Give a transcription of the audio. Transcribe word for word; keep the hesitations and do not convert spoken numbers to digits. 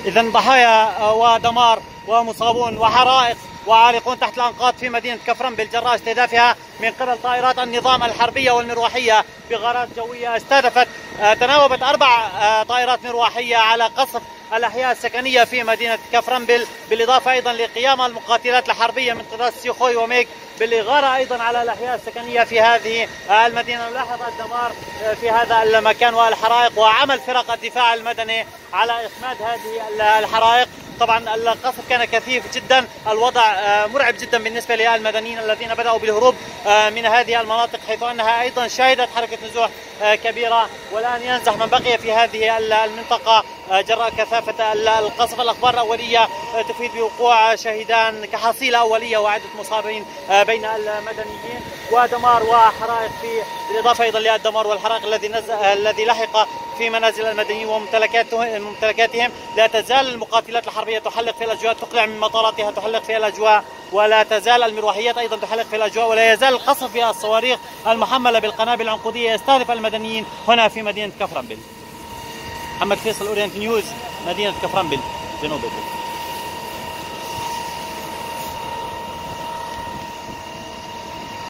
إذا ضحايا ودمار ومصابون وحرائق وعالقون تحت الأنقاض في مدينة كفرنبل جراء استهدافها من قبل طائرات النظام الحربية والمروحية بغارات جوية استهدفت تناوبت أربع طائرات مروحية على قصف الأحياء السكنية في مدينة كفرنبل، بالإضافة أيضا لقيام المقاتلات الحربية من قطاع سيخوي وميغ بالإغارة أيضا على الأحياء السكنية في هذه المدينة. نلاحظ الدمار في هذا المكان والحرائق وعمل فرق الدفاع المدني على إخماد هذه الحرائق. طبعا القصف كان كثيف جدا، الوضع مرعب جدا بالنسبة للمدنيين الذين بدأوا بالهروب من هذه المناطق، حيث أنها أيضا شهدت حركة نزوح كبيرة، والآن ينزح من بقي في هذه المنطقة جراء كثافة القصف. الأخبار الأولية تفيد بوقوع شهيدان كحصيلة أولية وعدة مصابين بين المدنيين ودمار وحرائق، في بالإضافة أيضا للدمار والحرائق الذي الذي لحق في منازل المدنيين وممتلكاتهم. لا تزال المقاتلات الحربية تحلق في الأجواء، تقلع من مطاراتها تحلق في الأجواء، ولا تزال المروحيات أيضا تحلق في الأجواء، ولا يزال القصف في الصواريخ المحملة بالقنابل العنقودية يستهدف المدنيين هنا في مدينة كفرنبل. محمد فيصل، أورينت نيوز، مدينة كفرنبل، جنوب إدلب.